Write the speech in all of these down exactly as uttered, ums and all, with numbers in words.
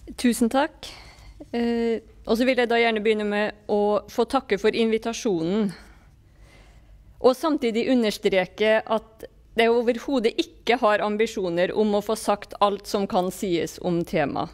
Tusen takk. Eh, og så vil jeg da gjerne begynne med å få takke for invitasjonen. Og samtidig understreke at det overhodet ikke har ambisjoner om å få sagt alt som kan sies om temaet.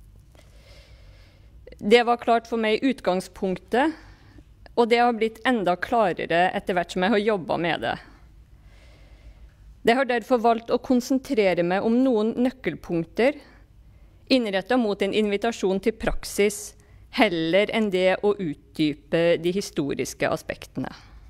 Det var klart for meg i utgangspunktet, og det har blitt enda klarere etter hvert som jeg har jobbet med det. Jeg har derfor valgt å konsentrere meg om noen nøkkelpunkter, innrettet mot en invitasjon til praksis, heller enn det å utdype de historiske aspektene.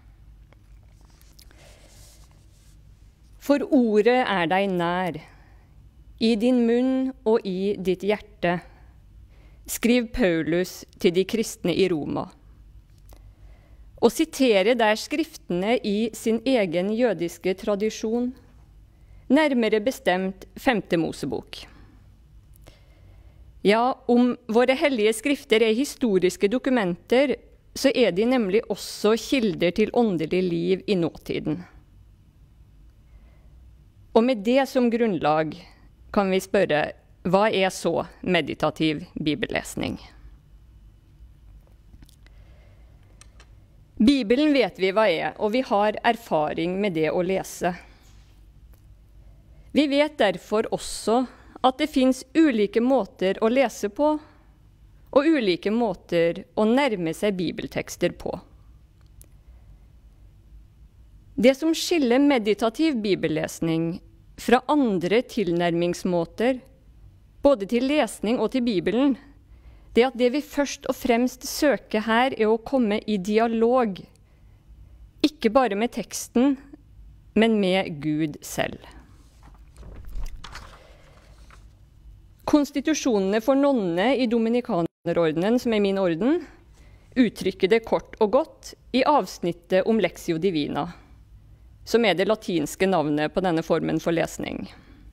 For ordet er deg nær, i din munn og i ditt hjerte, skriver Paulus til de kristne i Roma. Og siterer der skriftene i sin egen jødiske tradisjon, nærmere bestemt femte Mosebok. Ja, om våre hellige skrifter er historiske dokumenter, så er de nemlig også kilder til åndelig liv i nåtiden. Og med det som grunnlag kan vi spørre, hva er så meditativ bibellesning? Bibelen vet vi hva er, og vi har erfaring med det å lese. Vi vet derfor også at det finnes ulike måter å lese på, og ulike måter å nærme seg bibeltekster på. Det som skiller meditativ bibellesning fra andre tilnærmingsmåter, både til lesning og til Bibelen, det er at det vi først og fremst søker her er å komme i dialog, ikke bare med teksten, men med Gud selv. Konstitusjonene for nonnene i Dominikanerordenen, som er min orden, uttrykker det kort og godt i avsnittet om Lectio Divina, som er det latinske navnet på denne formen for lesning.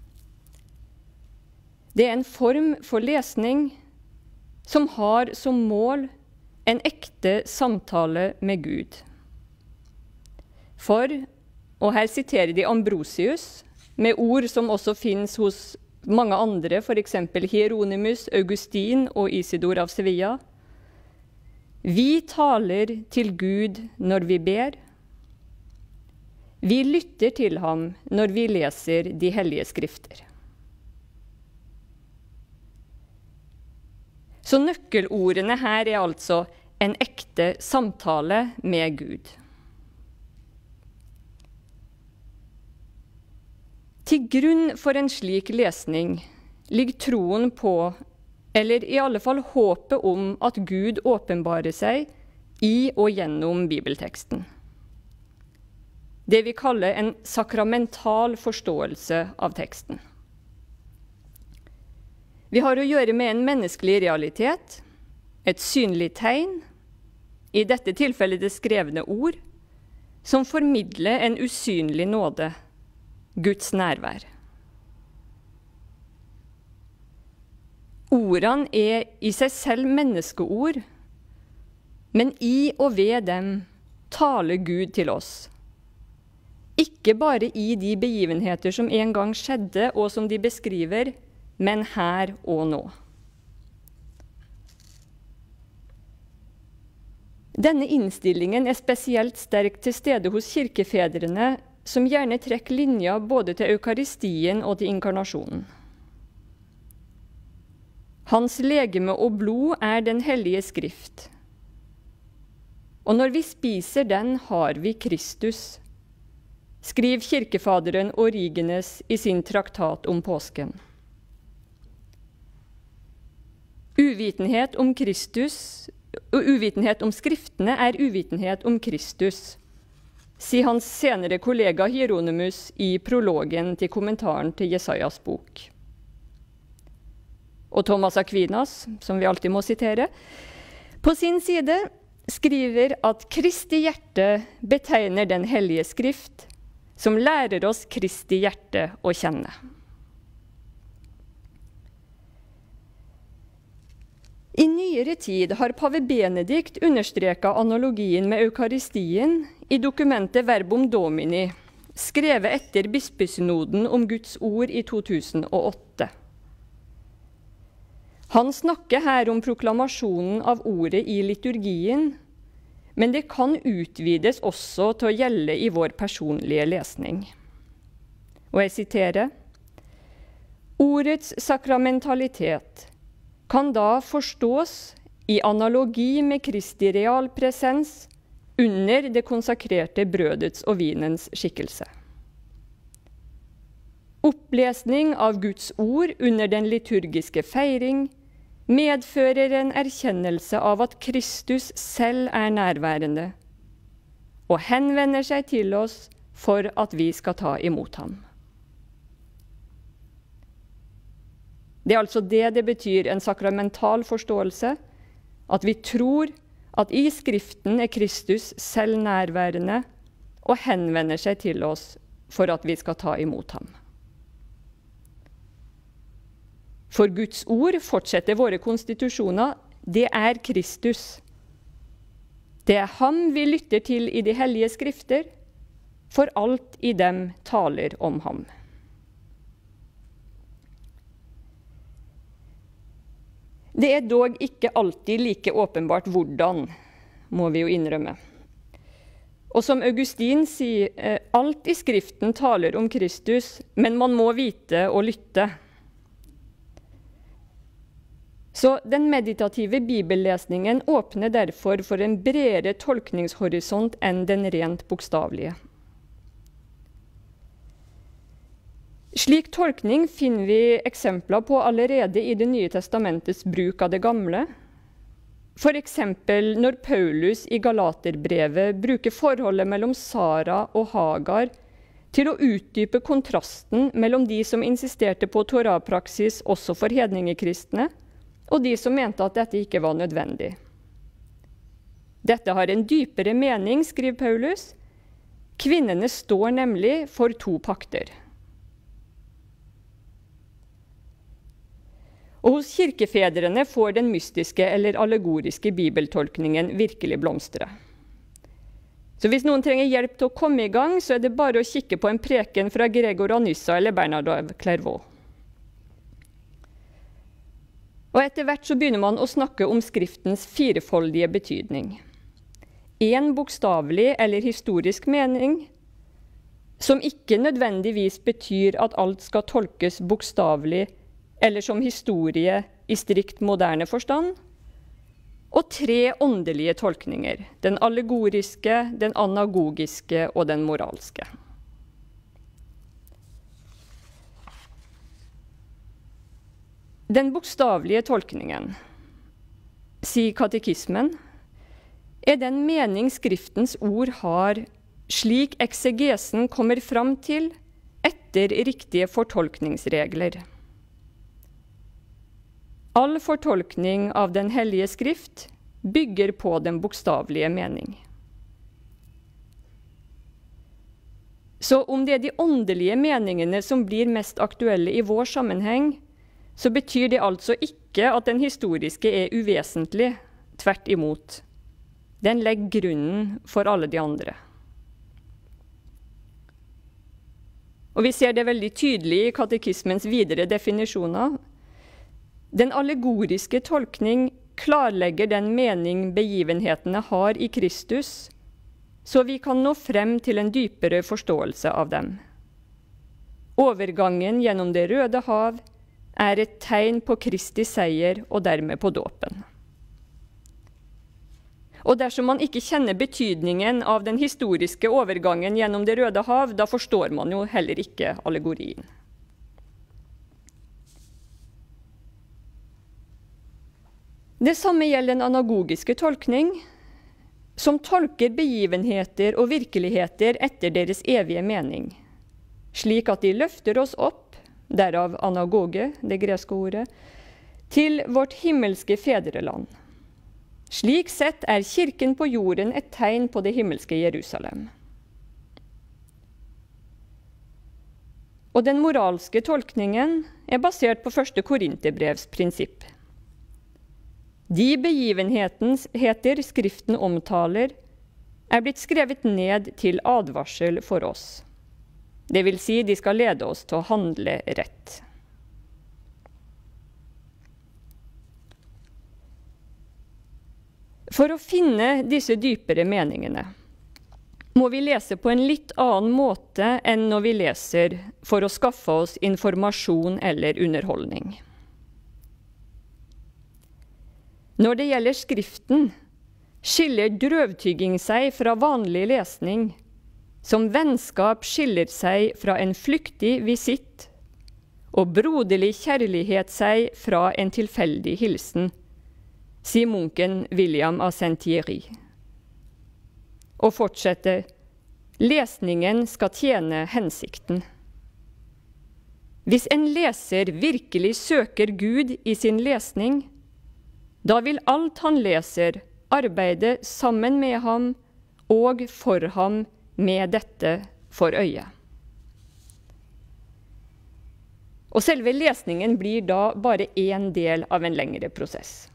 Det er en form for lesning som har som mål en ekte samtale med Gud. For, og her siterer de Ambrosius, med ord som også finnes hos mange andre, for eksempel Hieronymus, Augustin og Isidor av Sevilla. Vi taler til Gud når vi ber. Vi lytter til ham når vi leser de hellige skrifter. Så nøkkelordene her er altså en ekte samtale med Gud. Til grunn for en slik lesning ligger troen på, eller i alle fall håpet om at Gud åpenbarer seg i og gjennom bibelteksten. Det vi kaller en sakramental forståelse av teksten. Vi har å gjøre med en menneskelig realitet, et synlig tegn, i dette tilfellet det skrevne ord, som formidler en usynlig nåde, Guds nærvær. Ordene er i seg selv menneskeord, men i og ved dem taler Gud til oss. Ikke bare i de begivenheter som en gang skjedde og som de beskriver, men her og nå. Denne innstillingen er spesielt sterkt til stede hos kirkefedrene, som gjerne trekker linja både til eukaristien og til inkarnasjonen. Hans legeme og blod er den hellige skrift. Og når vi spiser den, har vi Kristus, skriver kirkefaderen Origenes i sin traktat om påsken. Uvitenhet om Kristus, og uvitenhet om skriftene er uvitenhet om Kristus, sier hans senere kollega Hieronymus i prologen til kommentaren til Jesajas bok. Og Thomas Aquinas, som vi alltid må sitere, på sin side skriver at Kristi hjerte betegner den hellige skrift, som lærer oss Kristi hjerte å kjenne. I nyere tid har pave Benedikt understreket analogien med eukaristien i dokumentet Verbum Domini, skrevet etter bispesynoden om Guds ord i to tusen og åtte. Han snakker her om proklamasjonen av ordet i liturgien, men det kan utvides også til å gjelde i vår personlige lesning. Og jeg siterer: Ordets sakramentalitet kan da forstås i analogi med Kristi realpresens under det konsakrerte brødets og vinens skikkelse. Opplesning av Guds ord under den liturgiske feiring medfører en erkjennelse av at Kristus selv er nærværende, og henvender seg til oss for at vi skal ta imot ham. Det er altså det det betyr, en sakramental forståelse, at vi tror at i Skriften er Kristus selv nærværende og henvender seg til oss for at vi skal ta imot ham. For Guds ord fortsetter våre konstitusjoner, det er Kristus. Det er ham vi lytter til i de hellige skrifter, for alt i dem taler om ham. Det er dog ikke alltid like åpenbart hvordan, må vi jo innrømme. Og som Augustin sier, alt i Skriften taler om Kristus, men man må vite og lytte. Så den meditative bibellesningen åpner derfor for en bredere tolkningshorisont enn den rent bokstavelige. Slik tolkning finner vi eksempler på allerede i Det nye testamentets bruk av det gamle. For eksempel når Paulus i Galaterbrevet bruker forholdet mellom Sara og Hagar til å utdype kontrasten mellom de som insisterte på Torah-praksis også for hedningekristne, og de som mente at dette ikke var nødvendig. Dette har en dypere mening, skriver Paulus. Kvinnene står nemlig for to pakter. Og hos kirkefedrene får den mystiske eller allegoriske bibeltolkningen virkelig blomstre. Så hvis noen trenger hjelp til å komme i gang, så er det bare å kikke på en preken fra Gregor av Nyssa eller Bernard av Clairvaux. Og etter hvert så begynner man å snakke om Skriftens firefoldige betydning. En bokstavelig eller historisk mening, som ikke nødvendigvis betyr at alt skal tolkes bokstavelig eller som historie i strikt moderne forstand, og tre åndelige tolkninger, den allegoriske, den anagogiske og den moralske. Den bokstavelige tolkningen, sier katekismen, er den mening Skriftens ord har slik eksegesen kommer fram til etter riktige fortolkningsregler. All fortolkning av den hellige skrift bygger på den bokstavelige mening. Så om det er de åndelige meningene som blir mest aktuelle i vår sammenheng, så betyr det altså ikke at den historiske er uvesentlig, tvert imot. Den legger grunnen for alle de andre. Og vi ser det veldig tydelig i katekismens videre definisjoner. Den allegoriske tolkning klarlegger den mening begivenhetene har i Kristus, så vi kan nå frem til en dypere forståelse av dem. Overgangen gjennom Det røde hav er et tegn på Kristi seier og dermed på dåpen. Og dersom man ikke kjenner betydningen av den historiske overgangen gjennom Det røde hav, da forstår man jo heller ikke allegorien. Det samme gjelder den anagogiske tolkning, som tolker begivenheter og virkeligheter etter deres evige mening, slik at de løfter oss opp, derav anagoge, det greske ordet, til vårt himmelske fedreland. Slik sett er kirken på jorden et tegn på det himmelske Jerusalem. Og den moralske tolkningen er basert på første Korinterbrevs prinsipp. De begivenheter Skriften omtaler, er blitt skrevet ned til advarsel for oss. Det vil si, de skal lede oss til å handle rett. For å finne disse dypere meningene må vi lese på en litt annen måte enn når vi leser for å skaffe oss informasjon eller underholdning. Når det gjelder Skriften, skiller drøvtygging seg fra vanlig lesning, som vennskap skiller seg fra en flyktig visitt, og broderlig kjærlighet seg fra en tilfeldig hilsen, sier munken William av Saint-Thierry. Og fortsetter, lesningen skal tjene hensikten. Hvis en leser virkelig søker Gud i sin lesning, da vil alt han leser arbeide sammen med ham og for ham med dette for øye. Og selve lesningen blir da bare en del av en lengre prosess.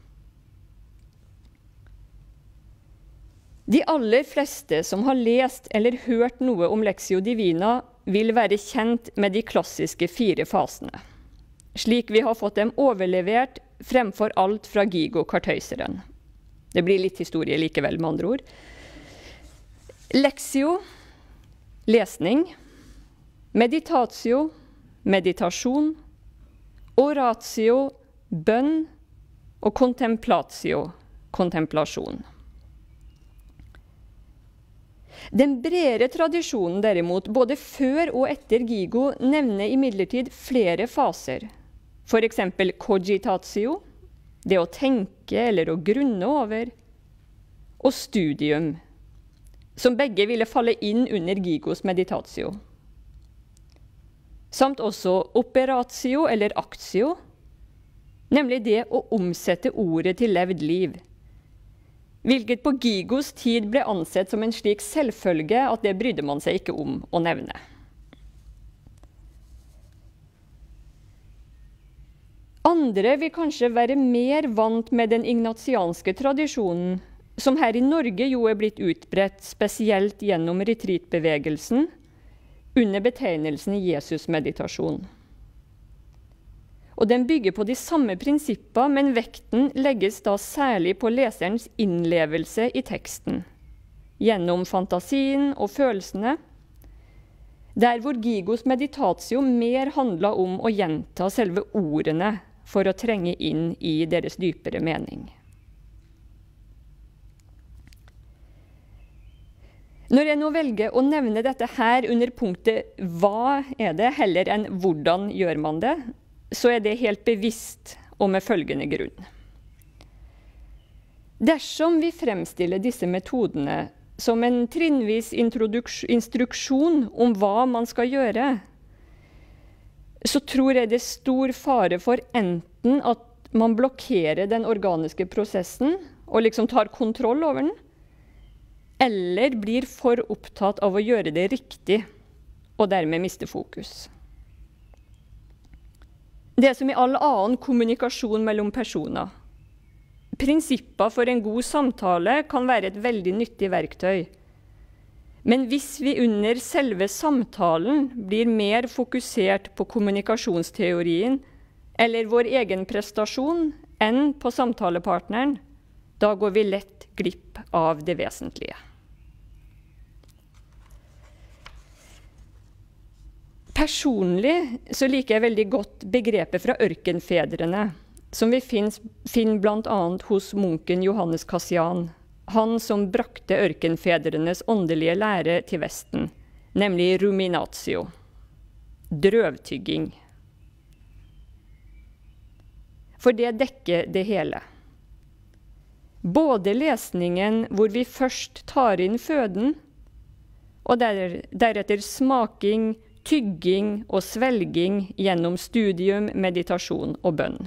De aller fleste som har lest eller hørt noe om Lectio Divina, vil være kjent med de klassiske fire fasene, slik vi har fått dem overlevert fremfor alt fra Gigo Kartøyseren. Det blir litt historie likevel, med andre ord. Lectio, lesning, meditatio, meditasjon, oratio, bønn, og contemplatio, kontemplasjon. Den bredere tradisjonen derimot, både før og etter Gigo, nevner imidlertid flere faser. For eksempel cogitatio, det å tenke eller å grunne over, og studium, som begge ville falle inn under Gigos meditatio. Samt også operatio eller actio, nemlig det å omsette ordet til levd liv, hvilket på Gigos tid ble ansett som en slik selvfølge at det brydde man seg ikke om å nevne. Andre vil kanskje være mer vant med den ignatianske tradisjonen, som her i Norge jo er blitt utbredt spesielt gjennom retreatbevegelsen, under betegnelsen Jesus-meditasjon. Og den bygger på de samme prinsipper, men vekten legges da særlig på leserens innlevelse i teksten, gjennom fantasien og følelsene, der hvor Gigos meditatio mer handlet om å gjenta selve ordene for å trenge inn i deres dypere mening. Når jeg nå velger å nevne dette her under punktet «Hva er det?» heller enn «Hvordan gjør man det?», så er det helt bevisst og med følgende grunn. Dersom vi fremstiller disse metodene som en trinnvis instruksjon om hva man skal gjøre, så tror jeg det er stor fare for enten at man blokkerer den organiske prosessen og liksom tar kontroll over den, eller blir for opptatt av å gjøre det riktig og dermed miste fokus. Det som i all annen kommunikasjon mellom personer. Prinsipper for en god samtale kan være et veldig nyttig verktøy. Men hvis vi under selve samtalen blir mer fokusert på kommunikasjonsteorien eller vår egen prestasjon enn på samtalepartneren, da går vi lett glipp av det vesentlige. Personlig så liker jeg veldig godt begrepet fra ørkenfedrene, som vi finner blant annet hos munken Johannes Cassian, han som brakte ørkenfedrenes åndelige lære til Vesten, nemlig ruminatio, drøvtygging. For det dekker det hele. Både lesningen hvor vi først tar inn føden, og der, deretter smaking, tygging og svelging gjennom studium, meditasjon og bønn.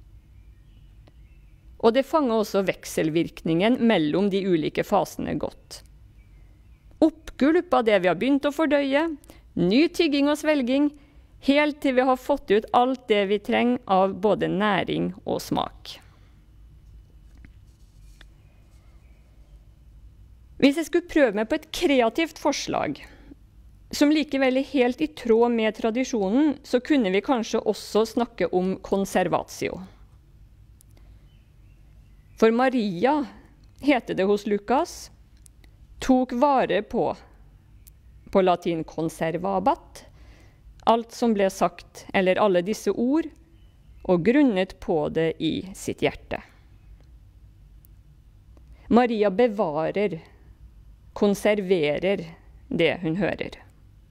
Og det fanger også vekselvirkningen mellom de ulike fasene godt. Oppgulp av det vi har begynt å fordøye, ny tygging og svelging, helt til vi har fått ut alt det vi trenger av både næring og smak. Hvis jeg skulle prøve meg på et kreativt forslag, som likevel er helt i tråd med tradisjonen, så kunne vi kanskje også snakke om konservatio. For Maria heter det hos Lukas, tok vare på, på latin conservabat, alt som ble sagt, eller alle disse ord, og grunnet på det i sitt hjerte. Maria bevarer, konserverer det hun hører.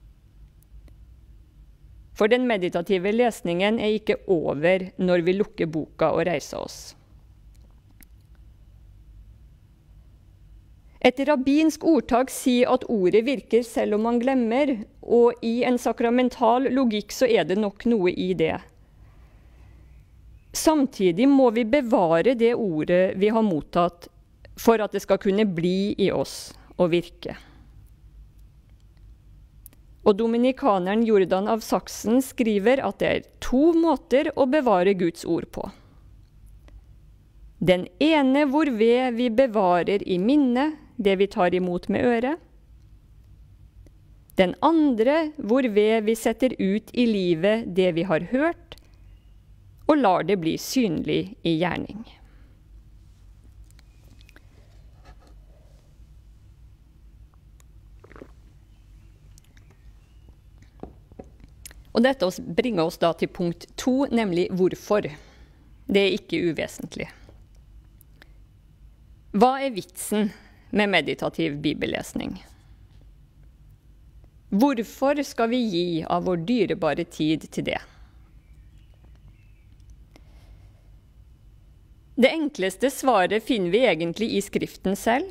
For den meditative lesningen er ikke over når vi lukker boka og reiser oss. Et rabbinsk ordtak sier at ordet virker selv om man glemmer, og i en sakramental logikk så er det nok noe i det. Samtidig må vi bevare det ordet vi har mottatt, for at det skal kunne bli i oss og virke. Og dominikaneren Jordan av Saksen skriver at det er to måter å bevare Guds ord på. Den ene hvorved vi bevarer i minnet det vi tar imot med øret. Den andre hvorved vi setter ut i livet det vi har hørt, og lar det bli synlig i gjerning. Og dette bringer oss da til punkt to, nemlig hvorfor. Det er ikke uvesentlig. Hva er vitsen med meditativ bibellesning? Hvorfor skal vi gi av vår dyrebare tid til det? Det enkleste svaret finner vi egentlig i Skriften selv.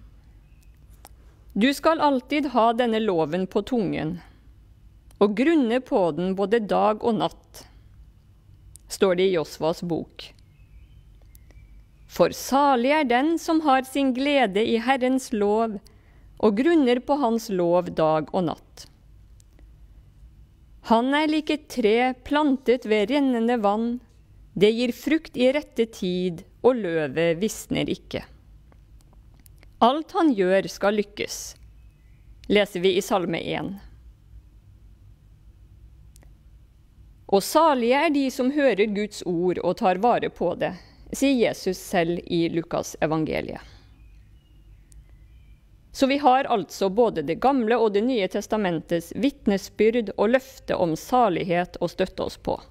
Du skal alltid ha denne loven på tungen, og grunne på den både dag og natt, står det i Josvas bok. For salig er den som har sin glede i Herrens lov, og grunner på hans lov dag og natt. Han er lik et tre plantet ved rennende vann, det gir frukt i rette tid, og løvet visner ikke. Alt han gjør skal lykkes, leser vi i Salme én. Og salige er de som hører Guds ord og tar vare på det, sier Jesus selv i Lukas evangeliet. Så vi har altså både det gamle og det nye testamentets vitnesbyrd og løfte om salighet å støtte oss på.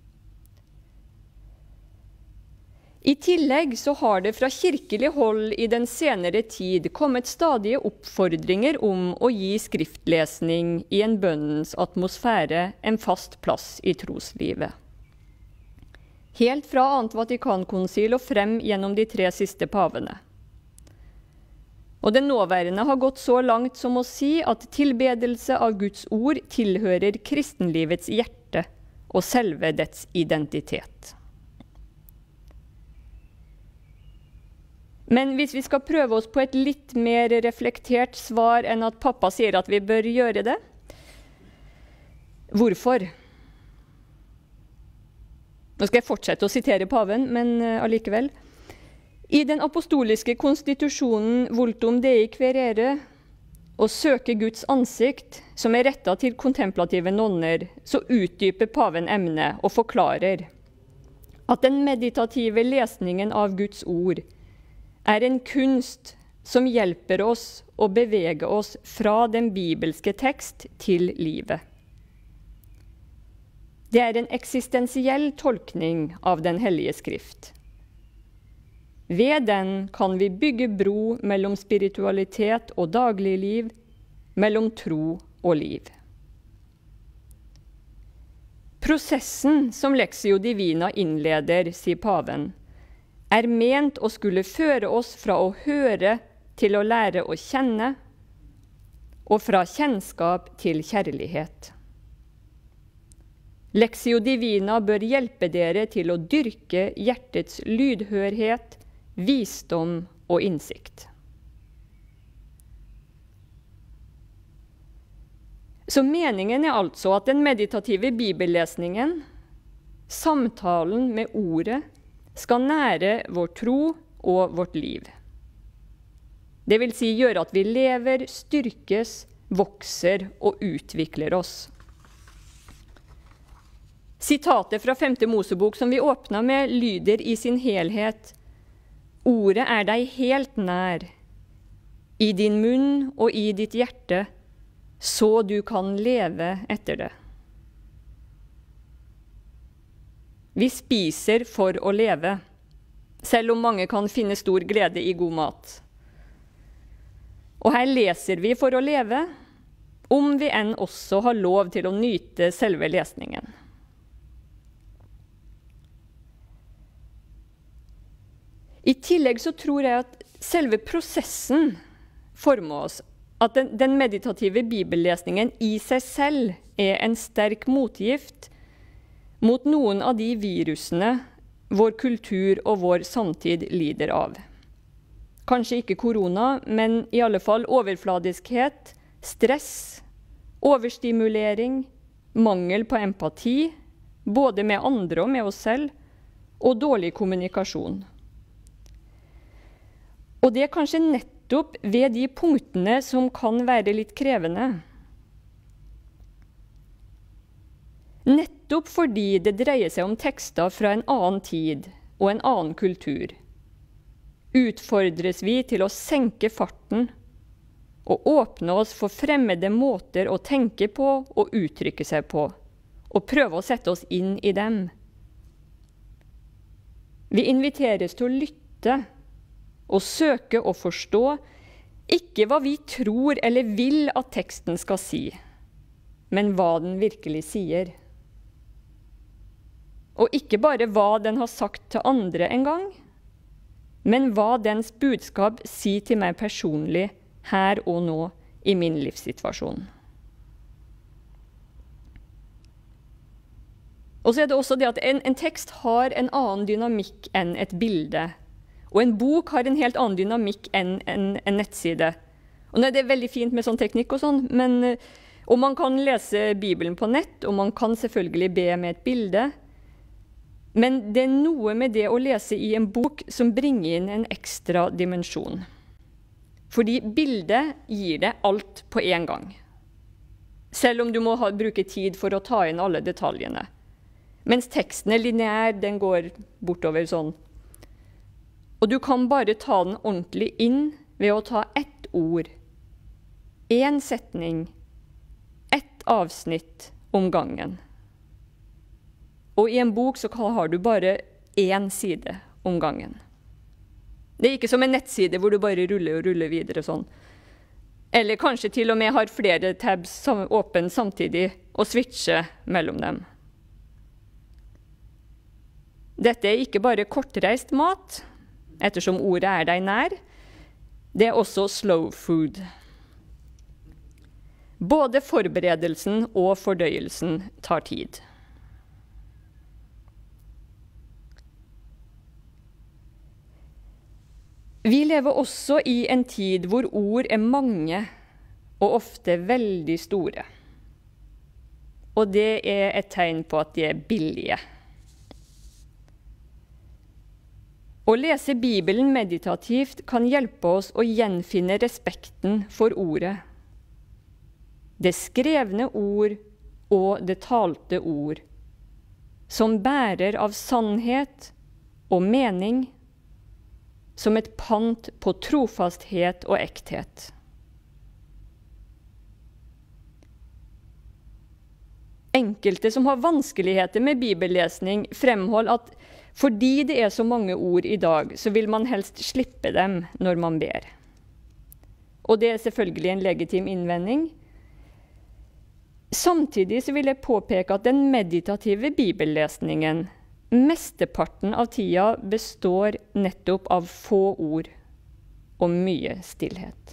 I tillegg så har det fra kirkelig hold i den senere tid kommet stadige oppfordringer om å gi skriftlesning i en bønnens atmosfære en fast plass i troslivet. Helt fra annet Vatikankonsil og frem gjennom de tre siste pavene. Og den nåværende har gått så langt som å si at tilbedelse av Guds ord tilhører kristenlivets hjerte og selve dets identitet. Men hvis vi skal prøve oss på et litt mer reflektert svar enn at pappa sier at vi bør gjøre det, hvorfor? Nå skal jeg fortsette å sitere paven, men allikevel. I den apostoliske konstitusjonen Vultum Dei Querere, å søke Guds ansikt, som er rettet til kontemplative nonner, så utdyper paven emnet og forklarer at den meditative lesningen av Guds ord er en kunst som hjelper oss å bevege oss fra den bibelske tekst til livet. Det er en eksistensiell tolkning av den hellige skrift. Ved den kan vi bygge bro mellom spiritualitet og dagligliv, mellom tro og liv. Prosessen som Lectio Divina innleder, sier paven, er ment å skulle føre oss fra å høre til å lære å kjenne, og fra kjennskap til kjærlighet. Lectio Divina bør hjelpe dere til å dyrke hjertets lydhørhet, visdom og innsikt. Så meningen er altså at den meditative bibellesningen, samtalen med ordet, skal nære vår tro og vårt liv. Det vil si gjøre at vi lever, styrkes, vokser og utvikler oss. Sitatet fra femte Mosebok som vi åpna med lyder i sin helhet: Ordet er deg helt nær, i din munn og i ditt hjerte, så du kan leve etter det. Vi spiser for å leve, selv om mange kan finne stor glede i god mat. Og her leser vi for å leve, om vi enn også har lov til å nyte selve lesningen. I tillegg så tror jeg at selve prosessen former oss, at den, den meditative bibellesningen i seg selv er en sterk motgift mot noen av de virusene vår kultur og vår samtid lider av. Kanskje ikke korona, men i alle fall overfladiskhet, stress, overstimulering, mangel på empati, både med andre og med oss selv, og dårlig kommunikasjon. Og det er kanskje nettopp ved de punktene som kan være litt krevende. Nettopp fordi det dreier seg om tekster fra en annen tid og en annen kultur, utfordres vi til å senke farten og åpne oss for fremmede måter å tenke på og uttrykke seg på, og prøve å sette oss inn i dem. Vi inviteres til å lytte og søke å forstå, ikke hva vi tror eller vil at teksten skal si, men hva den virkelig sier. Og ikke bare hva den har sagt til andre en gang, men hva dens budskap sier til meg personlig her og nå i min livssituasjon. Og så er det også det at en, en tekst har en annen dynamikk enn et bilde. Og en bok har en helt annen dynamikk enn en, en nettside. Og det er veldig fint med sånn teknikk og sånn, men, og man kan lese Bibelen på nett, og man kan selvfølgelig be med et bilde. Men det er noe med det å lese i en bok som bringer inn en ekstra dimensjon. Fordi bildet gir det alt på en gang. Selv om du må ha, bruke tid for å ta inn alle detaljene. Mens teksten er lineær, den går bortover sånn. Og du kan bare ta den ordentlig inn ved å ta ett ord, en setning, ett avsnitt om gangen. Og i en bok så har du bare én side om gangen. Det er ikke som en nettside hvor du bare ruller og ruller videre sånn. Eller kanskje til og med har flere tabs åpen samtidig og switcher mellom dem. Dette er ikke bare kortreist mat, ettersom ordet er deg nær. Det er også slow food. Både forberedelsen og fordøyelsen tar tid. Vi lever også i en tid hvor ord er mange og ofte veldig store. Og det er et tegn på at de er billige. Å lese Bibelen meditativt kan hjelpe oss å gjenfinne respekten for ordet. Det skrevne ord og det talte ord, som bærer av sannhet og mening, som et pant på trofasthet og ekthet. Enkelte som har vanskeligheter med bibellesning, fremholder at fordi det er så mange ord i dag, så vil man helst slippe dem når man ber. Og det er selvfølgelig en legitim innvending. Samtidig så vil jeg påpeke at den meditative bibellesningen mesteparten av tida består nettopp av få ord og mye stillhet.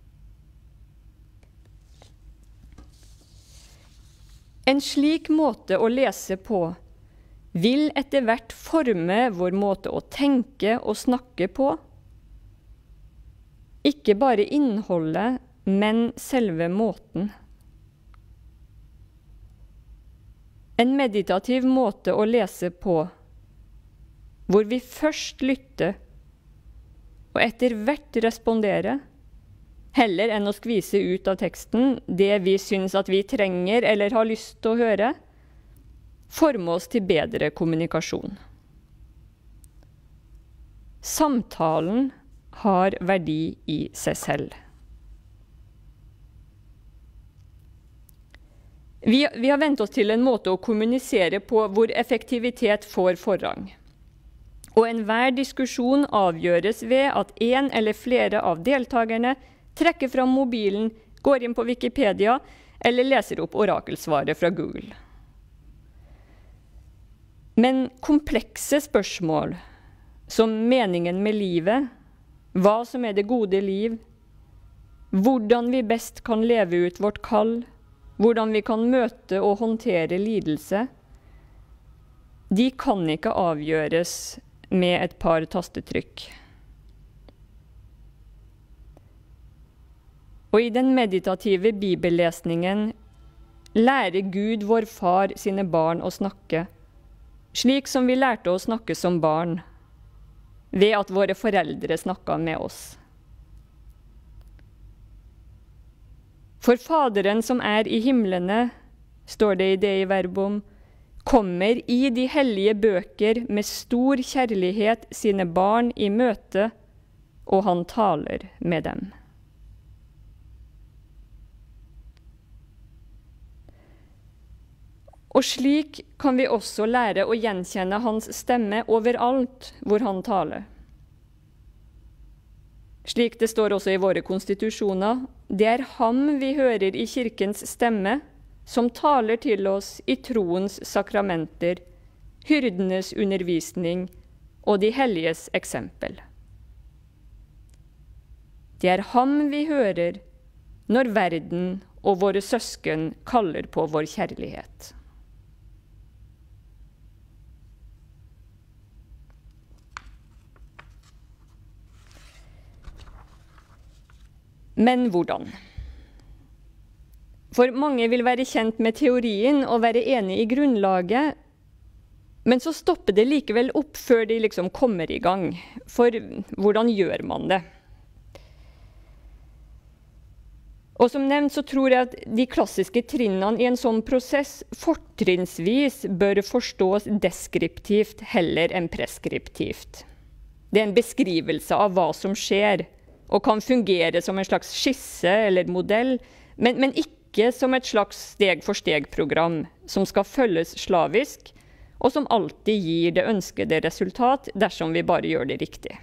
En slik måte å lese på vil etter hvert forme vår måte å tenke og snakke på. Ikke bare innholdet, men selve måten. En meditativ måte å lese på, hvor vi først lytter, og etter hvert respondere, heller enn å skvise ut av teksten det vi syns at vi trenger eller har lyst til å høre, forme oss til bedre kommunikasjon. Samtalen har verdi i seg selv. Vi, vi har vent oss til en måte å kommunisere på hvor effektivitet får forrang. Og enhver diskusjon avgjøres ved at en eller flere av deltakerne trekker fram mobilen, går inn på Wikipedia eller leser opp orakelsvaret fra Google. Men komplekse spørsmål, som meningen med livet, hva som er det gode liv, hvordan vi best kan leve ut vårt kall, hvordan vi kan møte og håndtere lidelse, de kan ikke avgjøres med et par tastetrykk. Og i den meditative bibellesningen lærer Gud vår far sine barn å snakke, slik som vi lærte å snakke som barn, ved at våre foreldre snakket med oss. For Faderen som er i himlene, står det i det i verbum, kommer i de hellige bøker med stor kjærlighet sine barn i møte, og han taler med dem. Og slik kan vi også lære å gjenkjenne hans stemme overalt hvor han taler. Slik det står også i våre konstitusjoner, det er ham vi hører i kirkens stemme, som taler til oss i troens sakramenter, hyrdenes undervisning og de helliges eksempel. Det er ham vi hører når verden og våre søsken kaller på vår kjærlighet. Men hvordan? For mange vil være kjent med teorien og være enig i grunnlaget, men så stopper det likevel opp før de liksom kommer i gang. For hvordan gjør man det? Og som nevnt så tror jeg at de klassiske trinnene i en sånn prosess fortrinnsvis bør forstås deskriptivt heller enn preskriptivt. Det er en beskrivelse av hva som skjer, og kan fungere som en slags skisse eller modell, men, men ikke som et slags steg-for-steg-program som skal følges slavisk, og som alltid gir det ønskede resultat dersom vi bare gjør det riktig.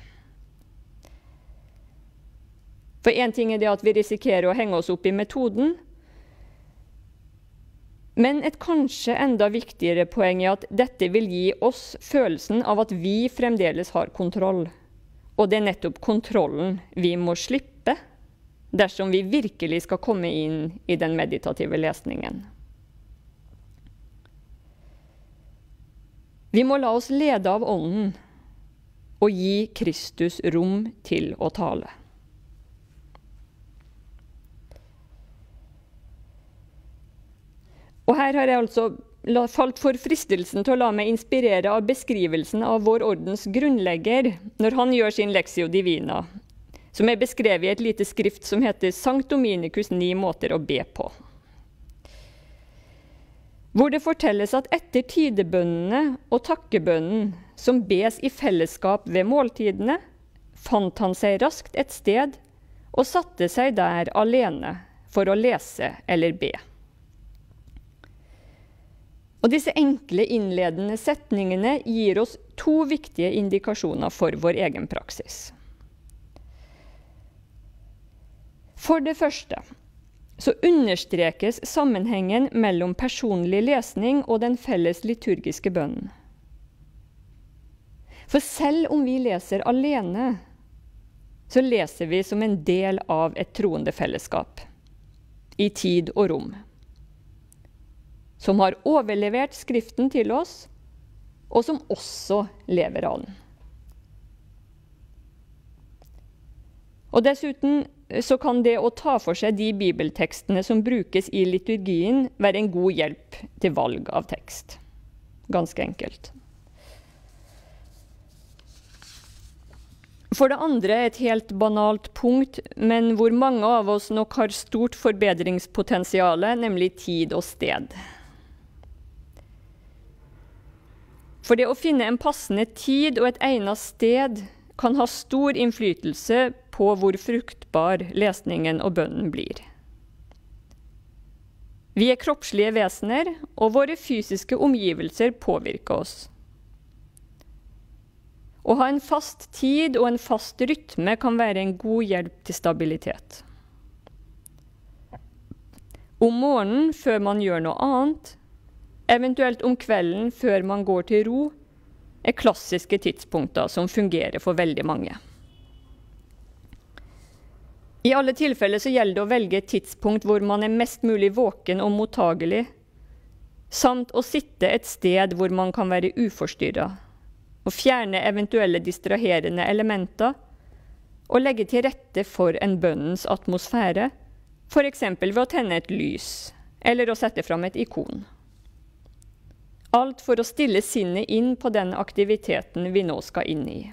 For en ting er det at vi risikerer å henge oss opp i metoden, men et kanskje enda viktigere poeng er at dette vil gi oss følelsen av at vi fremdeles har kontroll. Og det er nettopp kontrollen vi må slippe dersom vi virkelig skal komme inn i den meditative lesningen. Vi må la oss lede av ånden og gi Kristus rom til å tale. Og her har jeg altså falt for fristelsen til å la meg inspirere av beskrivelsen av vår ordens grunnlegger når han gjør sin Lectio Divina, som er beskrevet i et lite skrift som heter Sankt Dominicus ni måter å be på. Hvor det fortelles at etter tidebønnene og takkebønnen som bes i fellesskap ved måltidene, fant han seg raskt et sted og satte seg der alene for å lese eller be. Og disse enkle innledende setningene gir oss to viktige indikasjoner for vår egen praksis. For det første så understrekes sammenhengen mellom personlig lesning og den felles liturgiske bønnen. For selv om vi leser alene, så leser vi som en del av et troende fellesskap, i tid og rom, som har overlevert skriften til oss, og som også lever av den. Og dessuten så kan det å ta for seg de bibeltekstene som brukes i liturgien, være en god hjelp til valg av tekst. Ganske enkelt. For det andre et helt banalt punkt, men hvor mange av oss nok har stort forbedringspotensiale, nemlig tid og sted. For det å finne en passende tid og et egnet sted kan ha stor innflytelse på hvor fruktbar lesningen og bønnen blir. Vi er kroppslige vesener, og våre fysiske omgivelser påvirker oss. Å ha en fast tid og en fast rytme kan være en god hjelp til stabilitet. Om morgenen før man gjør noe annet, eventuelt om kvelden før man går til ro, er klassiske tidspunkter som fungerer for veldig mange. I alle tilfeller så gjelder det å velge et tidspunkt hvor man er mest mulig våken og mottagelig, samt å sitte et sted hvor man kan være uforstyrret, og fjerne eventuelle distraherende elementer, og legge til rette for en bønnens atmosfære, for eksempel ved å tenne et lys, eller å sette fram et ikon. Alt for å stille sinnet inn på den aktiviteten vi nå skal inn i.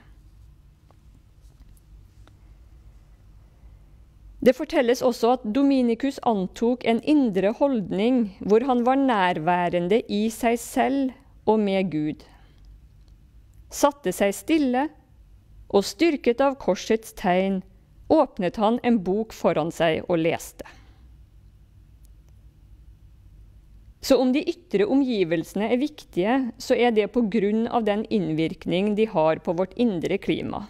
Det fortelles også at Dominikus antok en indre holdning hvor han var nærværende i seg selv og med Gud. Satte seg stille, og styrket av korsets tegn, åpnet han en bok foran seg og leste. Så om de ytre omgivelsene er viktige, så er det på grunn av den innvirkning de har på vårt indre klima.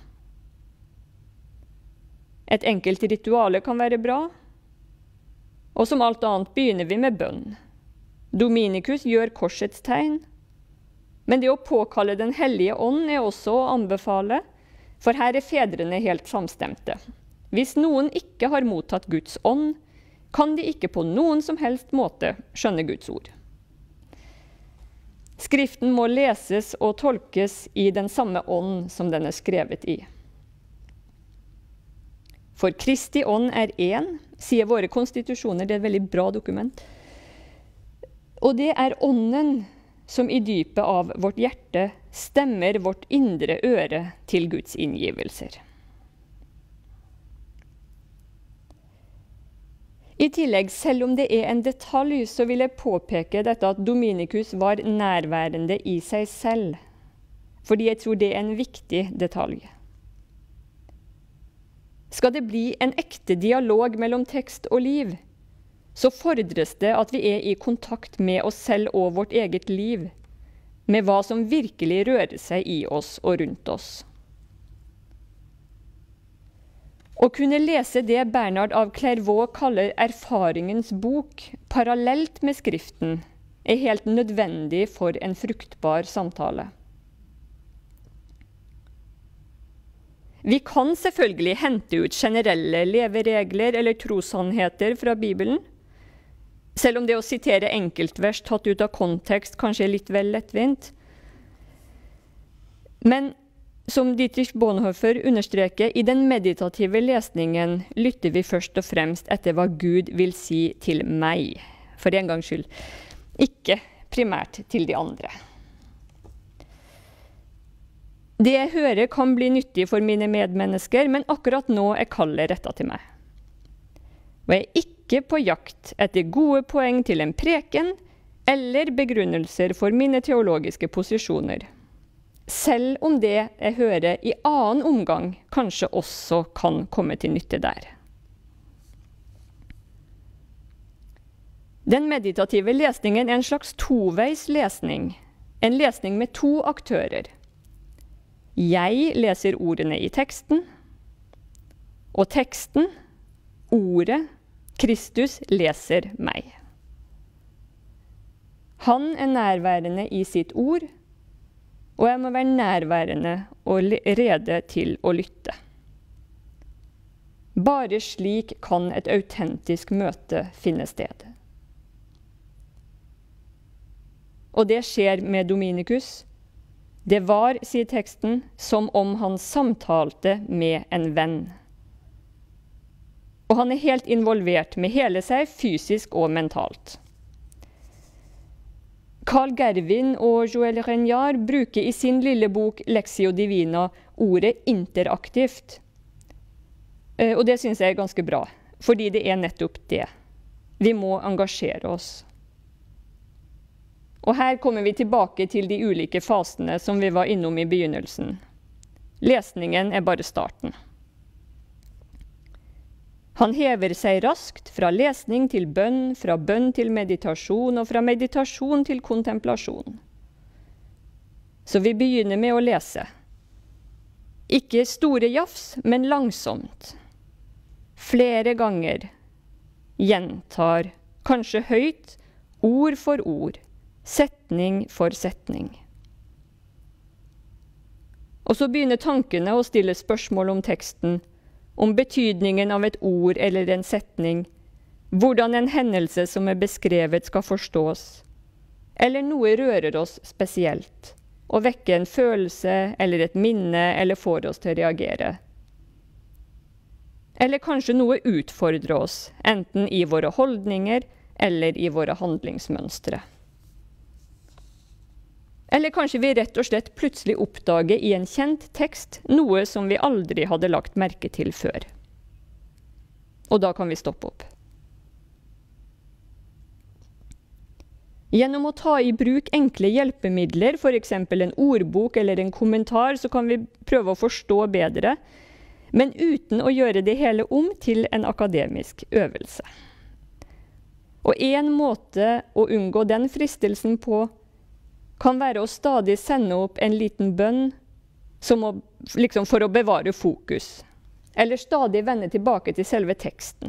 Et enkelt rituale kan være bra, og som alt annet begynner vi med bønn. Dominikus gjør korsets tegn, men det å påkalle den hellige ånd er også å anbefale, for her er fedrene helt samstemte. Hvis noen ikke har mottatt Guds ånd, kan de ikke på noen som helst måte skjønne Guds ord. Skriften må leses og tolkes i den samme ånd som den er skrevet i. For Kristi ånd er én, sier våre konstitusjoner, det er et veldig bra dokument. Og det er ånden som i dypet av vårt hjerte stemmer vårt indre øre til Guds inngivelser. I tillegg, selv om det er en detalj, så vil jeg påpeke dette at Dominikus var nærværende i seg selv, fordi jeg tror det er en viktig detalj. Skal det bli en ekte dialog mellom tekst og liv, så fordres det at vi er i kontakt med oss selv og vårt eget liv, med hva som virkelig rører seg i oss og rundt oss. Å kunne lese det Bernard av Clairvaux kaller erfaringens bok, parallelt med skriften, er helt nødvendig for en fruktbar samtale. Vi kan selvfølgelig hente ut generelle leveregler eller trossannheter fra Bibelen, selv om det å sitere enkeltvers tatt ut av kontekst kanskje er litt vel lettvint. Men som Dietrich Bonhoeffer understreker, i den meditative lesningen lytter vi først og fremst etter hva Gud vil si til meg, for en gangs skyld, ikke primært til de andre. Det jeg hører kan bli nyttig for mine medmennesker, men akkurat nå er kallet rettet til meg. Og jeg er ikke på jakt etter gode poeng til en preken eller begrunnelser for mine teologiske posisjoner, selv om det jeg hører i annen omgang kanskje også kan komme til nytte der. Den meditative lesningen er en slags toveis lesning, en lesning med to aktører. Jeg leser ordene i teksten, og teksten, ordet, Kristus leser meg. Han er nærværende i sitt ord, og jeg må være nærværende og rede til å lytte. Bare slik kan et autentisk møte finne sted. Og det skjer med Dominikus. Det var, sier teksten, som om han samtalte med en venn. Og han er helt involvert med hele seg, fysisk og mentalt. Carl Gervin og Joël Regnard bruker i sin lille bok Lectio Divina ordet interaktivt. Og det synes jeg er ganske bra, fordi det er nettopp det. Vi må engasjere oss. Og her kommer vi tilbake til de ulike fasene som vi var innom i begynnelsen. Lesningen er bare starten. Han hever seg raskt fra lesning til bønn, fra bønn til meditasjon og fra meditasjon til kontemplasjon. Så vi begynner med å lese. Ikke store jafs, men langsomt. Flere ganger. Gjentar, kanskje høyt, ord for ord, setning for setning. Og så begynner tankene å stille spørsmål om teksten, om betydningen av et ord eller en setning, hvordan en hendelse som er beskrevet skal forstås, eller noe rører oss spesielt, og vekke en følelse eller et minne eller får oss til å reagere. Eller kanskje noe utfordrer oss, enten i våre holdninger eller i våre handlingsmønstre. Eller kanskje vi rett og slett plutselig oppdager i en kjent tekst noe som vi aldri hadde lagt merke til før. Og da kan vi stoppe opp. Gjennom å ta i bruk enkle hjelpemidler, for eksempel en ordbok eller en kommentar, så kan vi prøve å forstå bedre, men uten å gjøre det hele om til en akademisk øvelse. Og en måte å unngå den fristelsen på kan være å stadig sende opp en liten bønn som å, liksom for å bevare fokus, eller stadig vende tilbake til selve teksten.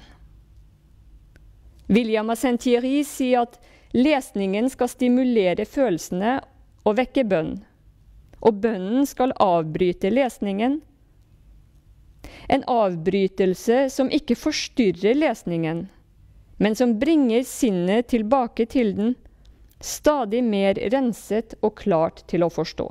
William Ascentieri sier at lesningen skal stimulere følelsene og vekke bønn, og bønnen skal avbryte lesningen. En avbrytelse som ikke forstyrrer lesningen, men som bringer sinnet tilbake til den, stadig mer renset og klart til å forstå.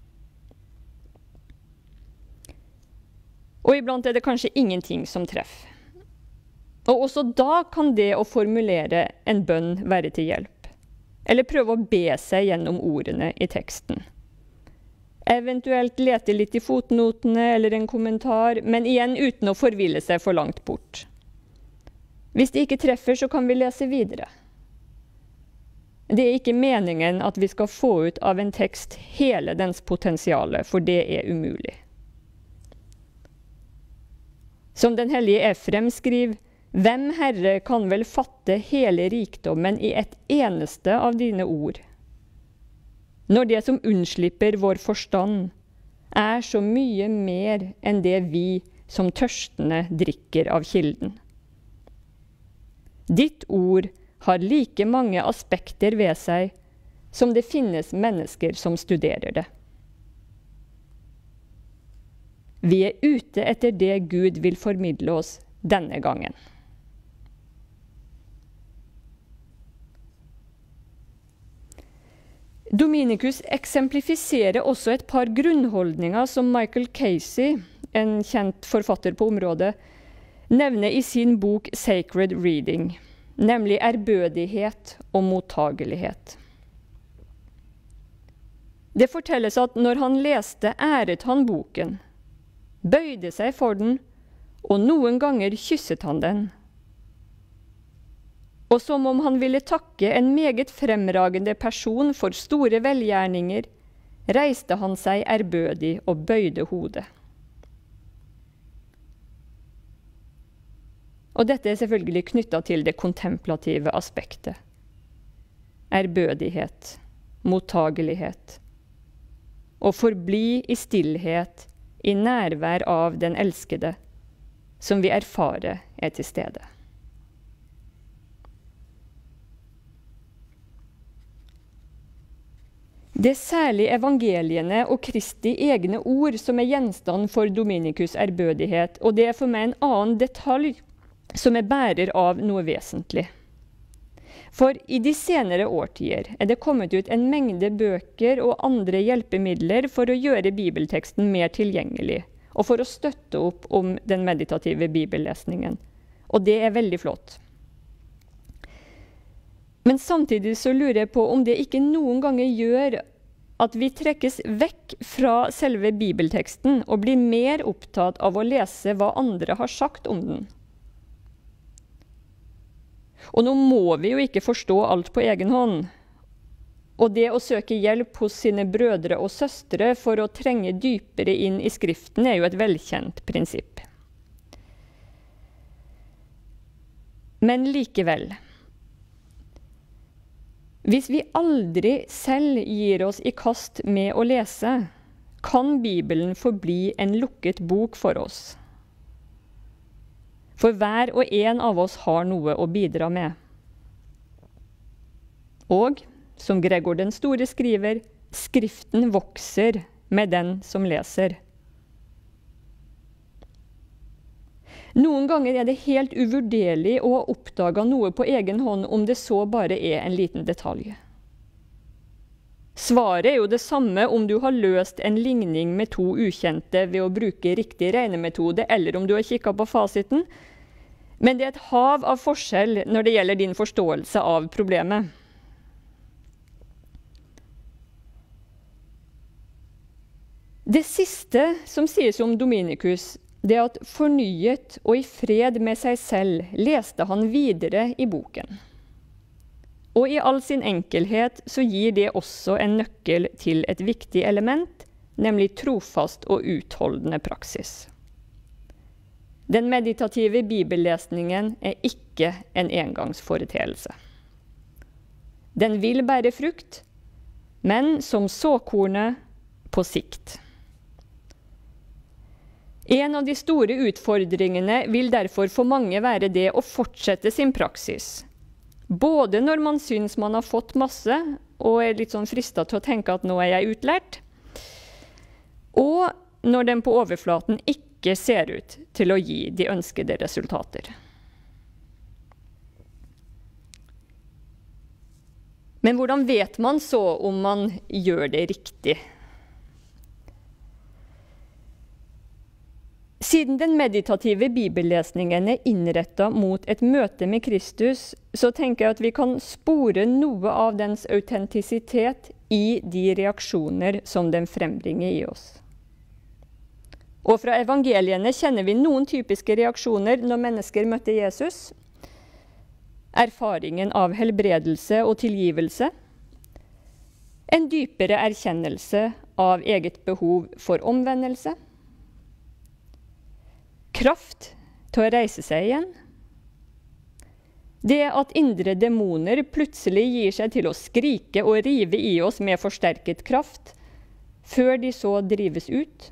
Og iblant er det kanskje ingenting som treffer. Og også da kan det å formulere en bønn være til hjelp, eller prøve å be seg gjennom ordene i teksten. Eventuelt lete litt i fotnotene eller en kommentar, men igjen uten å forville seg for langt bort. Hvis det ikke treffer, så kan vi lese videre. Det er ikke meningen at vi skal få ut av en tekst hele dens potensiale, for det er umulig. Som den hellige Efrem skriver, «Hvem, Herre, kan vel fatte hele rikdommen i et eneste av dine ord? Når det som unnslipper vår forstand, er så mye mer enn det vi som tørstende drikker av kilden. Ditt ord har like mange aspekter ved seg som det finnes mennesker som studerer det. Vi er ute etter det Gud vil formidle oss denne gangen. Dominicus eksemplifiserer også et par grunnholdninger som Michael Casey, en kjent forfatter på området, nevner i sin bok Sacred Reading, nemlig ærbødighet og mottagelighet. Det fortelles at når han leste, æret han boken, bøyde seg for den, og noen ganger kysset han den. Og som om han ville takke en meget fremragende person for store velgjerninger, reiste han seg ærbødig og bøyde hodet. Og dette er selvfølgelig knyttet til det kontemplative aspektet. Ærbødighet, mottagelighet. Og forbli i stillhet, i nærvær av den elskede, som vi erfarer er til stede. Det er særlig evangeliene og Kristi egne ord som er gjenstand for Dominicus' ærbødighet, og det er for meg en annen detalj som er bærer av noe vesentlig. For i de senere årtier er det kommet ut en mengde bøker og andre hjelpemidler for å gjøre bibelteksten mer tilgjengelig, og for å støtte opp om den meditative bibellesningen. Og det er veldig flott. Men samtidig så lurer jeg på om det ikke noen ganger gjør at vi trekkes vekk fra selve bibelteksten og blir mer opptatt av å lese hva andre har sagt om den. Og nå må vi jo ikke forstå alt på egen hånd. og det å søke hjelp hos sine brødre og søstre for å trenge dypere inn i Skriften er jo et velkjent prinsipp. Men likevel, hvis vi aldri selv gir oss i kast med å lese, kan Bibelen forbli en lukket bok for oss. For hver og en av oss har noe å bidra med. Og, som Gregor den store skriver, Skriften vokser med den som leser. Noen ganger er det helt uvurderlig å ha oppdaget noe på egen hånd, om det så bare er en liten detalj. Svaret er jo det samme om du har løst en ligning med to ukjente ved å bruke riktig regnemetode, eller om du har kikket på fasiten. Men det er et hav av forskjell når det gjelder din forståelse av problemet. Det siste som sies om Dominikus, det er at fornyet og i fred med seg selv leste han videre i boken. Og i all sin enkelhet så gir det også en nøkkel til et viktig element, nemlig trofast og utholdende praksis. Den meditative bibellesningen er ikke en engangsforeteelse. Den vil bære frukt, men som såkornet på sikt. En av de store utfordringene vil derfor for mange være det å fortsette sin praksis. Både når man synes man har fått masse, og er litt sånn fristet til å tenke at nå er jeg utlært, og når den på overflaten ikke ser ut til å gi de ønskede resultater. Men hvordan vet man så om man gjør det riktig? Siden den meditative bibellesningen er innrettet mot et møte med Kristus, så tenker jeg at vi kan spore noe av dens autentisitet i de reaksjoner som den frembringer i oss. Og fra evangeliene kjenner vi noen typiske reaksjoner når mennesker møtte Jesus. Erfaringen av helbredelse og tilgivelse. En dypere erkjennelse av eget behov for omvendelse. Kraft til å reise seg igjen. Det at indre demoner plutselig gir seg til å skrike og rive i oss med forsterket kraft, før de så drives ut.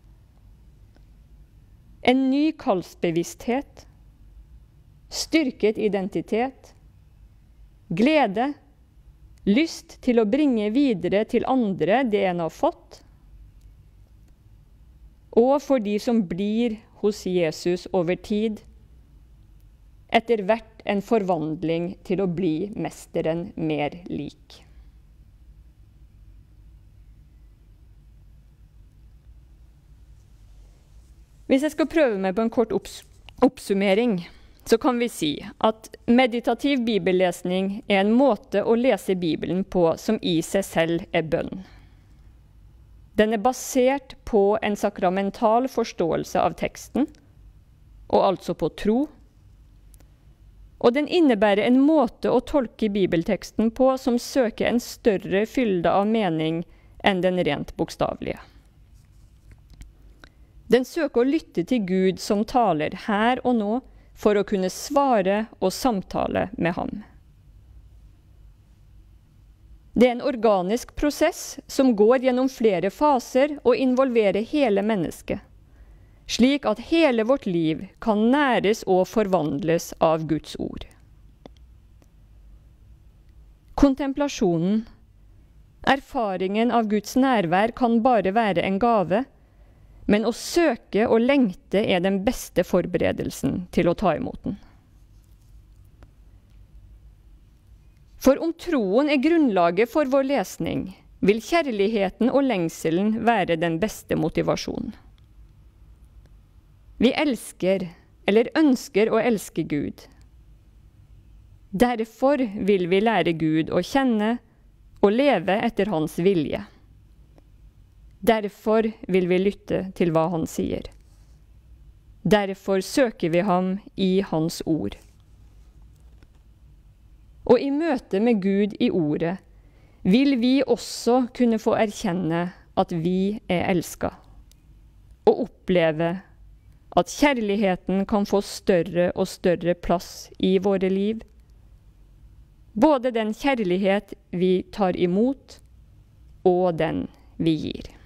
En ny kallsbevissthet, styrket identitet, glede, lyst til å bringe videre til andre det en har fått, og for de som blir hos Jesus over tid, etter hvert en forvandling til å bli mesteren mer lik. Hvis jeg skal prøve meg på en kort opps- oppsummering, så kan vi si at meditativ bibellesning er en måte å lese Bibelen på som i seg selv er bønn. Den er basert på en sakramental forståelse av teksten, og altså på tro. Og den innebærer en måte å tolke bibelteksten på som søker en større fylde av mening enn den rent bokstavelige. Den søker å lytte til Gud som taler her og nå, for å kunne svare og samtale med ham. Det er en organisk prosess som går gjennom flere faser og involverer hele mennesket, slik at hele vårt liv kan næres og forvandles av Guds ord. Kontemplasjonen, erfaringen av Guds nærvær, kan bare være en gave, men å søke og lengte er den beste forberedelsen til å ta imot den. For om troen er grunnlaget for vår lesning, vil kjærligheten og lengselen være den beste motivasjonen. Vi elsker, eller ønsker å elske Gud. Derfor vil vi lære Gud å kjenne og leve etter hans vilje. Derfor vil vi lytte til hva han sier. Derfor søker vi ham i hans ord. Og i møte med Gud i ordet vil vi også kunne få erkjenne at vi er elsket, og oppleve at kjærligheten kan få større og større plass i våre liv. Både den kjærlighet vi tar imot, og den vi gir.